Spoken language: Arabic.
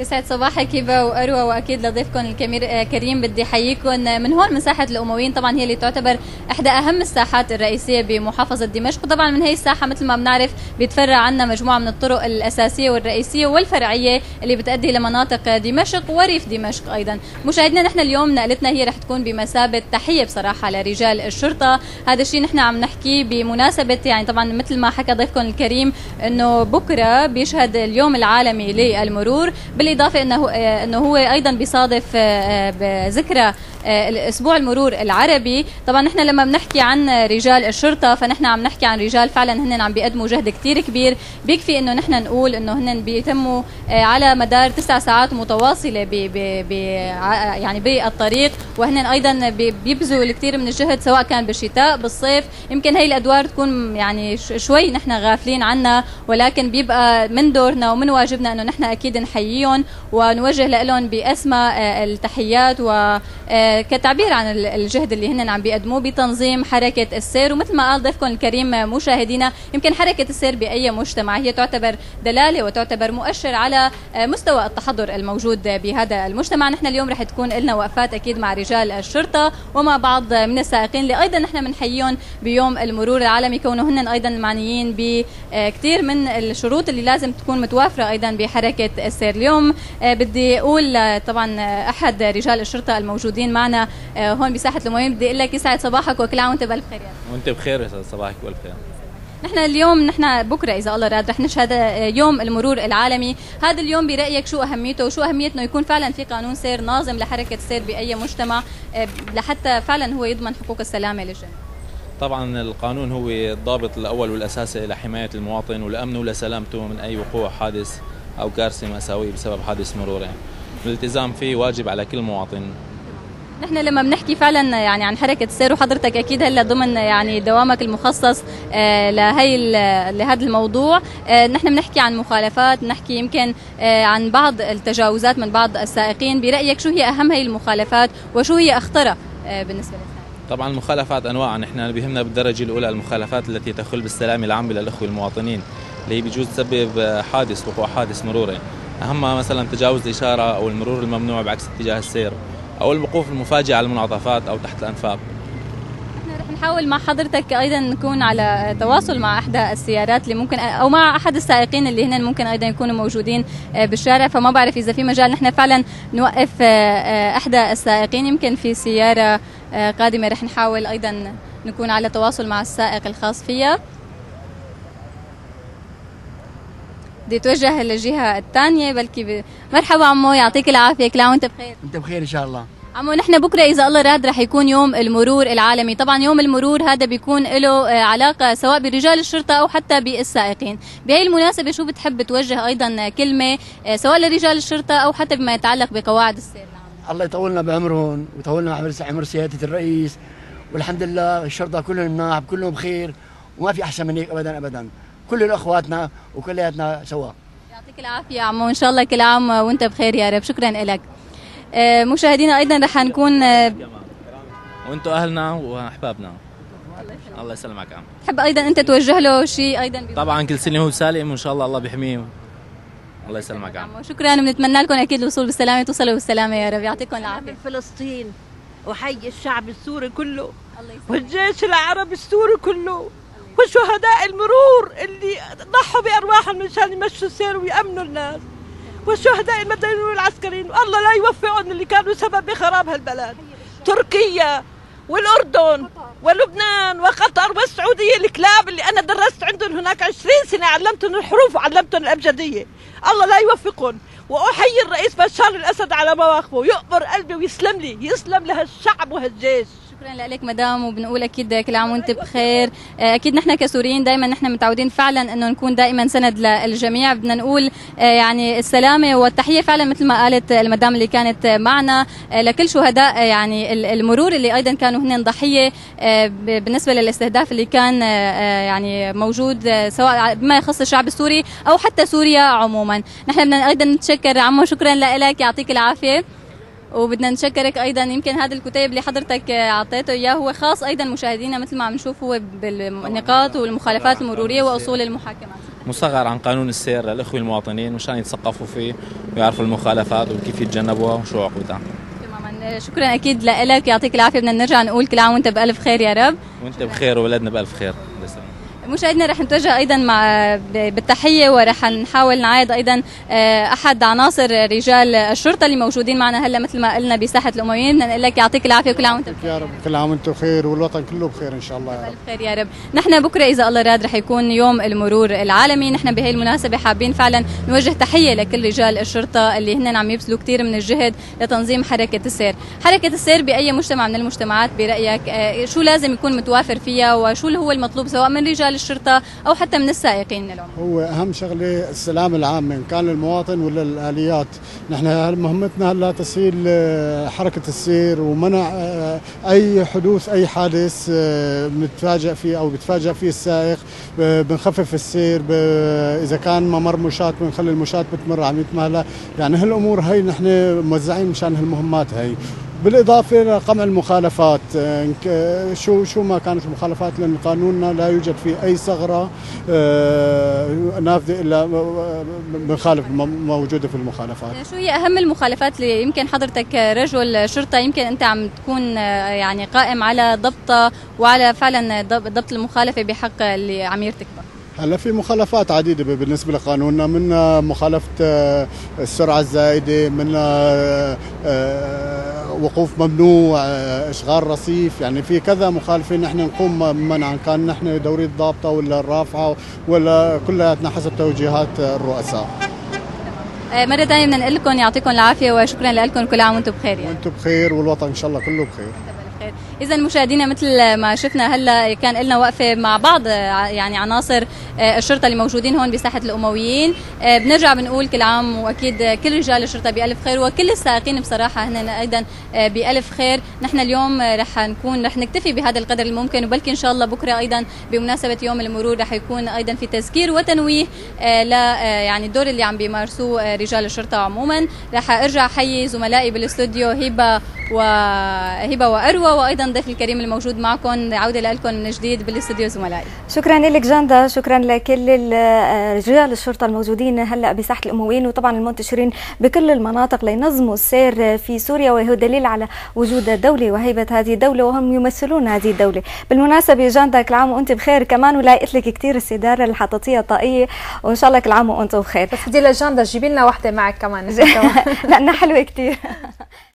يسعد صباحك هبه واروى، واكيد لضيفكم الكريم بدي احييكم من هون من ساحه الامويين. طبعا هي اللي تعتبر احدى اهم الساحات الرئيسيه بمحافظه دمشق، وطبعا من هي الساحه مثل ما بنعرف بيتفرع عنا مجموعه من الطرق الاساسيه والرئيسيه والفرعيه اللي بتؤدي لمناطق دمشق وريف دمشق ايضا. مشاهدينا نحن اليوم نقلتنا هي رح تكون بمثابه تحيه بصراحه لرجال الشرطه. هذا الشيء نحن عم نحكي بمناسبه يعني طبعا مثل ما حكى ضيفكم الكريم انه بكره بيشهد اليوم العالمي للمرور، بالاضافه انه هو ايضا بيصادف بذكرى الاسبوع المرور العربي. طبعا نحن لما بنحكي عن رجال الشرطه فنحن عم نحكي عن رجال فعلا هن عم بيقدموا جهد كثير كبير. بيكفي انه نحن نقول انه هن بيتموا على مدار 9 ساعات متواصله يعني بالطريق، وهن ايضا بيبذلوا الكثير من الجهد سواء كان بالشتاء بالصيف. يمكن هي الادوار تكون يعني شوي نحن غافلين عنها، ولكن بيبقى من دورنا ومن واجبنا انه نحن اكيد نحييهم ونوجه لهم باسمى التحيات وكتعبير عن الجهد اللي هن عم بيقدموه بتنظيم حركه السير. ومثل ما قال ضيفكم الكريم مشاهدينا، يمكن حركه السير باي مجتمع هي تعتبر دلاله وتعتبر مؤشر على مستوى التحضر الموجود بهذا المجتمع. نحن اليوم رح تكون لنا وقفات اكيد مع رجال الشرطه ومع بعض من السائقين اللي ايضا نحن بنحييهم بيوم المرور العالمي، كونه هن ايضا معنيين بكثير من الشروط اللي لازم تكون متوافره ايضا بحركه السير. اليوم بدي اقول طبعا احد رجال الشرطه الموجودين معنا هون بساحه الامويين، بدي اقول لك يسعد صباحك وكل عام وانت بالف خير. وانت بخير، يسعد صباحك والف خير. نحن اليوم بكره اذا الله راد رح نشهد يوم المرور العالمي. هذا اليوم برايك شو اهميته وشو اهميه انه يكون فعلا في قانون سير ناظم لحركه السير باي مجتمع لحتى فعلا هو يضمن حقوق السلامه للجميع؟ طبعا القانون هو الضابط الاول والاساسي لحمايه المواطن ولامنه ولسلامته من اي وقوع حادث او كارثه ماساويه بسبب حادث مروري. الالتزام فيه واجب على كل مواطن. نحن لما بنحكي فعلا يعني عن حركه السير، وحضرتك اكيد هلا ضمن يعني دوامك المخصص لهذا الموضوع، نحن بنحكي عن مخالفات، بنحكي يمكن عن بعض التجاوزات من بعض السائقين. برايك شو هي اهم هي المخالفات وشو هي اخطرها بالنسبه لك؟ طبعا المخالفات انواع، نحن بيهمنا بالدرجه الاولى المخالفات التي تخل بالسلامه العامه للاخوه المواطنين، اللي هي بيجوز تسبب وقوع حادث مروري. اهمها مثلا تجاوز الاشاره او المرور الممنوع بعكس اتجاه السير، او الوقوف المفاجئ على المنعطفات او تحت الانفاق. نحن رح نحاول مع حضرتك ايضا نكون على تواصل مع احدى السيارات اللي ممكن او مع احد السائقين اللي هن ممكن ايضا يكونوا موجودين بالشارع، فما بعرف اذا في مجال نحن فعلا نوقف احدى السائقين. يمكن في سياره قادمه رح نحاول ايضا نكون على تواصل مع السائق الخاص فيها. بدي اتوجه للجهه الثانيه بلكي مرحبا عمو، يعطيك العافيه، كل عام وانت بخير. انت بخير ان شاء الله. عمو نحن بكره اذا الله راد رح يكون يوم المرور العالمي. طبعا يوم المرور هذا بيكون له علاقه سواء برجال الشرطه او حتى بالسائقين. بهي المناسبه شو بتحب توجه ايضا كلمه سواء لرجال الشرطه او حتى بما يتعلق بقواعد السير؟ الله يطولنا بعمرهم ويطولنا عمر سياده الرئيس، والحمد لله الشرطه كلهم مناح، كلهم بخير، وما في احسن من هيك ابدا ابدا. كل اخواتنا وكلياتنا سوا. يعطيك العافيه عمو، ان شاء الله كل عام وانت بخير يا رب. شكرا لك. مشاهدينا ايضا رح نكون وانتم اهلنا واحبابنا. الله يسلمك عم. تحب ايضا انت توجه له شيء ايضا؟ طبعا كل سنه وهو سالم وان شاء الله الله بيحميه. الله يسلمك عم. شكرا، بنتمنى لكم اكيد الوصول بالسلامه، توصلوا بالسلامه يا رب. يعطيكم العافيه. فلسطين وحي الشعب السوري كله والجيش العربي السوري كله وشهداء المرور اللي ضحوا بارواحهم مشان يمشوا السير ويامنوا الناس، والشهداء المدنيين والعسكريين، والله لا يوفقهم اللي كانوا سبب بخراب هالبلد. تركيا والاردن ولبنان وقطر والسعوديه، الكلاب اللي انا درست عندهم هناك 20 سنه، علمتهم الحروف وعلمتهم الابجديه. الله لا يوفقهم، واحيي الرئيس بشار الاسد على مواقفه، يقبر قلبي ويسلم لي، يسلم لهالشعب وهالجيش. شكرا لك مدام، وبنقول اكيد كل عام وانت بخير. اكيد نحن كسوريين دائما نحن متعودين فعلا انه نكون دائما سند للجميع. بدنا نقول يعني السلامه والتحيه فعلا مثل ما قالت المدام اللي كانت معنا لكل شهداء يعني المرور اللي ايضا كانوا هن ضحيه بالنسبه للاستهداف اللي كان يعني موجود سواء بما يخص الشعب السوري او حتى سوريا عموما. نحن بدنا ايضا نتشكر عمو، شكرا لك، يعطيك العافيه. وبدنا نشكرك ايضا. يمكن هذا الكتيب اللي حضرتك اعطيته اياه هو خاص ايضا مشاهدينا مثل ما عم نشوف هو بالنقاط والمخالفات المروريه واصول المحاكمات. مصغر عن قانون السير للإخوة المواطنين مشان يتثقفوا فيه ويعرفوا المخالفات وكيف يتجنبوها وشو عقوبتها. تماما، شكرا اكيد لك، يعطيك العافيه. بدنا نرجع نقول كل عام وانت بالف خير يا رب. وانت بخير وولدنا بالف خير. مشاهدينا رح نتوجه ايضا بالتحيه، ورح نحاول نعايد ايضا احد عناصر رجال الشرطه اللي موجودين معنا هلا مثل ما قلنا بساحه الامويين. بدنا نقول لك يعطيك العافيه وكل عام وانت بخير يا رب. كل عام وانتم بخير والوطن كله بخير ان شاء الله يا رب. بالف خير يا رب. نحن بكره اذا الله راد رح يكون يوم المرور العالمي. نحن بهي المناسبه حابين فعلا نوجه تحيه لكل رجال الشرطه اللي هن عم يبذلوا كثير من الجهد لتنظيم حركه السير. حركه السير باي مجتمع من المجتمعات برايك شو لازم يكون متوافر فيها وشو هو المطلوب سواء من رجال الشرطه او حتى من السائقين العموم؟ هو اهم شغله السلام العام ان كان للمواطن ولا الاليات. نحن مهمتنا هلا تسهيل حركه السير ومنع اي حدوث اي حادث بنتفاجئ فيه او بتفاجئ فيه السائق. بنخفف السير، اذا كان ممر مشاة بنخلي المشاة بتمر عم يتمهلى. يعني هالامور هي نحن موزعين مشان هالمهمات هي، بالاضافه لقمع المخالفات. شو ما كانت المخالفات، لان قانوننا لا يوجد فيه اي ثغره نافذه الا بنخالف موجوده في المخالفات. شو هي اهم المخالفات اللي يمكن حضرتك رجل شرطه يمكن انت عم تكون يعني قائم على ضبطها وعلى فعلا ضبط المخالفه بحق اللي عم يرتكبها؟ هلا في مخالفات عديدة بالنسبة لقانوننا، من مخالفة السرعة الزائدة، من وقوف ممنوع، إشغال رصيف. يعني في كذا مخالفة نحن نقوم بمنعها، كان نحن دورية ضابطة ولا الرافعة ولا كلياتنا حسب توجيهات الرؤساء. مرة ثانية بدنا نقول لكم يعطيكم العافية وشكرا لكم، كل عام وانتم بخير. يعني وانتم بخير والوطن إن شاء الله كله بخير. إذا مشاهدينا مثل ما شفنا هلا كان لنا وقفة مع بعض يعني عناصر الشرطة اللي موجودين هون بساحة الأمويين. بنرجع بنقول كل عام وأكيد كل رجال الشرطة بألف خير وكل السائقين بصراحة هن أيضا بألف خير. نحن اليوم رح نكتفي بهذا القدر الممكن، وبلكي إن شاء الله بكرة أيضا بمناسبة يوم المرور رح يكون أيضا في تذكير وتنويه ل يعني الدور اللي عم بيمارسوه رجال الشرطة عموما. رح أرجع حيي زملائي بالاستوديو هبة وأروى، وأيضا ضيف الكريم الموجود معكم. عودة لكم من جديد بالاستوديو زملائي. شكرا لك جندا، شكرا لكل رجال الشرطة الموجودين هلا بساحة الأمويين وطبعا المنتشرين بكل المناطق لينظموا السير في سوريا، وهو دليل على وجود الدولة وهيبة هذه الدولة وهم يمثلون هذه الدولة. بالمناسبة جندا كل عام وأنت بخير كمان، ولاقيت لك كثير السدارة اللي حطيتيها طاقية، وإن شاء الله كل عام وأنتم بخير. بس بدي لجندا جيبي لنا وحدة معك كمان. لا حلوة كثير.